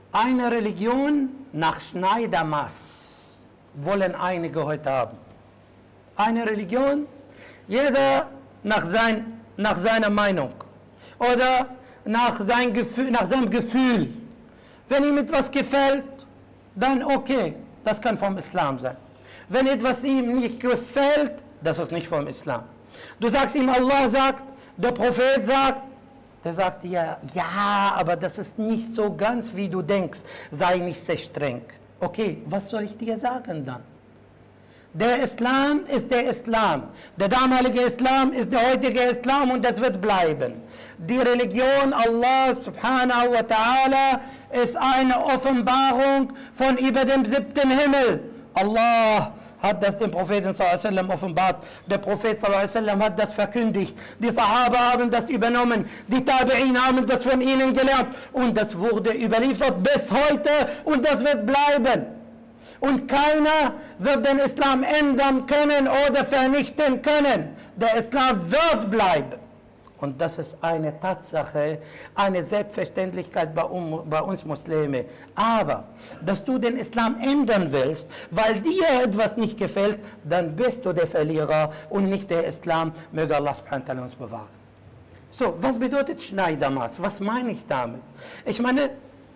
Eine Religion nach Schneidermaß wollen einige heute haben. Eine Religion, jeder nach seiner Meinung oder nach seinem Gefühl. Wenn ihm etwas gefällt, dann okay, das kann vom Islam sein. Wenn etwas ihm nicht gefällt, das ist nicht vom Islam. Du sagst ihm, Allah sagt, der Prophet sagt, der sagt dir, ja, aber das ist nicht so ganz, wie du denkst, sei nicht sehr streng. Okay, was soll ich dir sagen dann? Der Islam ist der Islam. Der damalige Islam ist der heutige Islam und das wird bleiben. Die Religion Allah subhanahu wa ta'ala ist eine Offenbarung von über dem 7. Himmel. Allah hat das dem Propheten sallallahu alaihi wasallam offenbart. Der Prophet sallallahu alaihi wasallam hat das verkündigt. Die Sahaba haben das übernommen. Die Tabi'in haben das von ihnen gelernt. Und das wurde überliefert bis heute und das wird bleiben. Und keiner wird den Islam ändern können oder vernichten können. Der Islam wird bleiben. Und das ist eine Tatsache, eine Selbstverständlichkeit bei uns Muslime. Aber, dass du den Islam ändern willst, weil dir etwas nicht gefällt, dann bist du der Verlierer und nicht der Islam. Möge Allah subhanahu wa ta'ala uns bewahren. So, was bedeutet Schneidermaß? Was meine ich damit? Ich meine,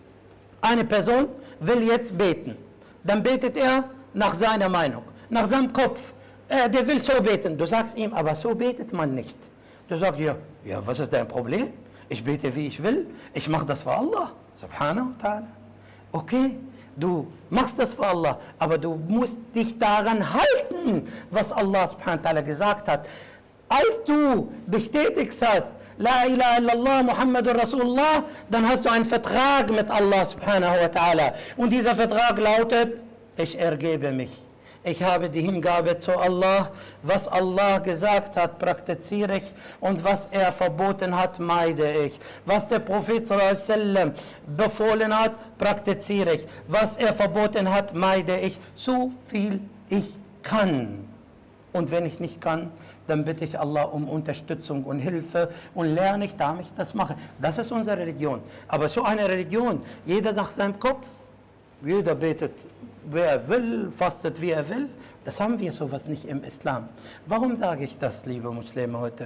eine Person will jetzt beten. Dann betet er nach seiner Meinung, nach seinem Kopf. Der will so beten. Du sagst ihm, aber so betet man nicht. Du sagst, ja, was ist dein Problem? Ich bete, wie ich will. Ich mache das für Allah, subhanahu wa ta'ala. Okay, du machst das für Allah, aber du musst dich daran halten, was Allah subhanahu wa ta'ala gesagt hat. Als du bestätigst hast, La ilaha illallah Muhammadur Rasulullah, dann hast du einen Vertrag mit Allah subhanahu wa ta'ala. Und dieser Vertrag lautet, ich ergebe mich. Ich habe die Hingabe zu Allah. Was Allah gesagt hat, praktiziere ich. Und was er verboten hat, meide ich. Was der Prophet sallallahu alaihi wasallam befohlen hat, praktiziere ich. Was er verboten hat, meide ich. So viel ich kann. Und wenn ich nicht kann, dann bitte ich Allah um Unterstützung und Hilfe und lerne ich, damit ich das mache. Das ist unsere Religion. Aber so eine Religion, jeder nach seinem Kopf, jeder betet, wer er will, fastet, wie er will, das haben wir sowas nicht im Islam. Warum sage ich das, liebe Muslime, heute?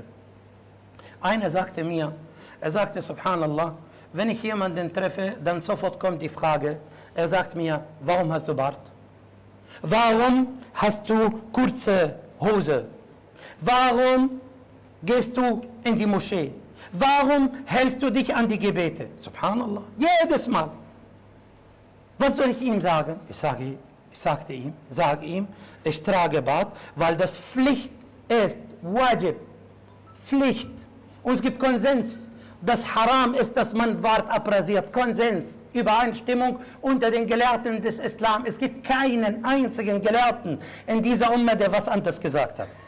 Einer sagte mir, er sagte, subhanallah, wenn ich jemanden treffe, dann sofort kommt die Frage, er sagt mir, warum hast du Bart? Warum hast du kurze Hose? Warum gehst du in die Moschee? Warum hältst du dich an die Gebete? Subhanallah, jedes Mal. Was soll ich ihm sagen? Sage ihm, ich trage Bart, weil das Pflicht ist, Wajib, Pflicht. Und es gibt Konsens, dass Haram ist, dass man Bart abrasiert. Konsens, Übereinstimmung unter den Gelehrten des Islam. Es gibt keinen einzigen Gelehrten in dieser Umma, der was anderes gesagt hat.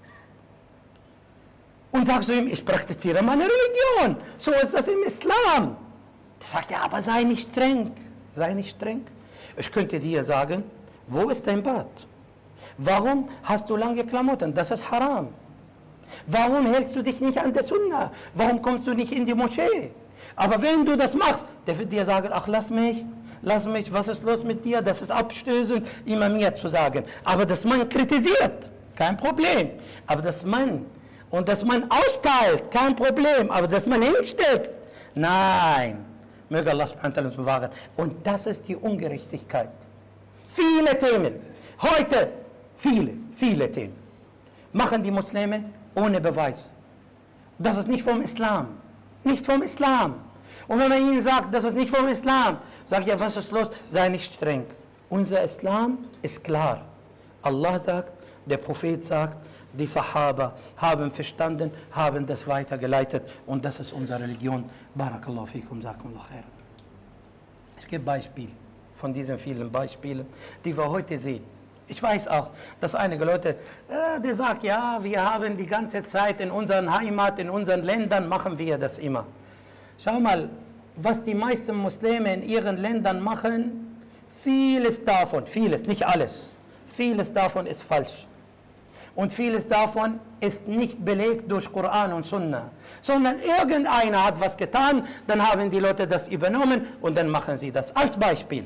Und sagst du ihm, ich praktiziere meine Religion. So ist das im Islam. Der sagt, ja, aber sei nicht streng. Sei nicht streng. Ich könnte dir sagen, wo ist dein Bart? Warum hast du lange Klamotten? Das ist Haram. Warum hältst du dich nicht an der Sunna? Warum kommst du nicht in die Moschee? Aber wenn du das machst, der wird dir sagen, ach lass mich, was ist los mit dir? Das ist abstößend, immer mir zu sagen. Aber dass man kritisiert, kein Problem. Aber dass man austeilt, kein Problem. Aber dass man hinstellt, nein. Möge Allah subhanahu wa ta'ala uns bewahren. Und das ist die Ungerechtigkeit. Viele Themen, heute viele Themen, machen die Muslime ohne Beweis. Das ist nicht vom Islam. Nicht vom Islam. Und wenn man ihnen sagt, das ist nicht vom Islam, sag ich, ja, was ist los? Sei nicht streng. Unser Islam ist klar. Allah sagt, der Prophet sagt, die Sahaba haben verstanden, haben das weitergeleitet und das ist unsere Religion. Barakallahu fikum, sakumullah khairan. Ich gebe Beispiele von diesen vielen Beispielen, die wir heute sehen. Ich weiß auch, dass einige Leute, die sagen, ja, wir haben die ganze Zeit in unseren Heimat, in unseren Ländern machen wir das immer. Schau mal, was die meisten Muslime in ihren Ländern machen, vieles davon, vieles, nicht alles, vieles davon ist falsch. Und vieles davon ist nicht belegt durch Koran und Sunna, sondern irgendeiner hat was getan, dann haben die Leute das übernommen und dann machen sie das. Als Beispiel: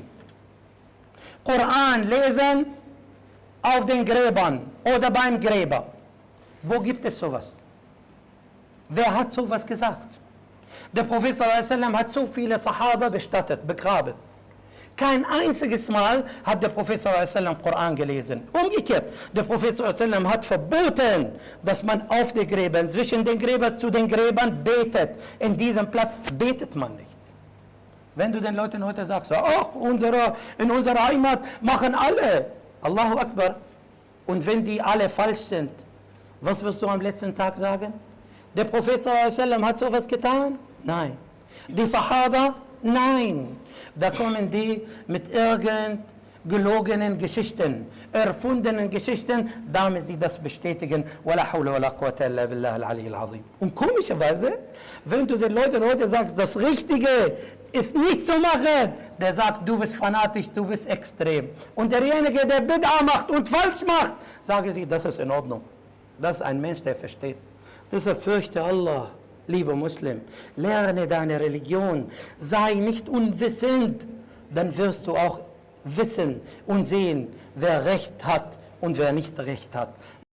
Koran lesen auf den Gräbern oder beim Gräber. Wo gibt es sowas? Wer hat sowas gesagt? Der Prophet ﷺ hat so viele Sahaba bestattet, begraben. Kein einziges Mal hat der Prophet ﷺ Koran gelesen. Umgekehrt, der Prophet ﷺ hat verboten, dass man auf den Gräbern, zwischen den Gräbern zu den Gräbern betet. In diesem Platz betet man nicht. Wenn du den Leuten heute sagst, ach, in unserer Heimat machen alle, Allahu Akbar, und wenn die alle falsch sind, was wirst du am letzten Tag sagen? Der Prophet ﷺ hat sowas getan? Nein. Die Sahaba? Nein. Da kommen die mit gelogenen Geschichten, erfundenen Geschichten, damit sie das bestätigen. Wala hawla wala quwwata illa billah al-ali al-azim. Und komischerweise, wenn du den Leuten heute sagst, das Richtige ist nicht zu machen, der sagt, du bist fanatisch, du bist extrem. Und derjenige, der Bid'a macht und falsch macht, sagen sie, das ist in Ordnung. Das ist ein Mensch, der versteht. Deshalb fürchte Allah, lieber Muslim, lerne deine Religion, sei nicht unwissend, dann wirst du auch wissen und sehen, wer Recht hat und wer nicht Recht hat.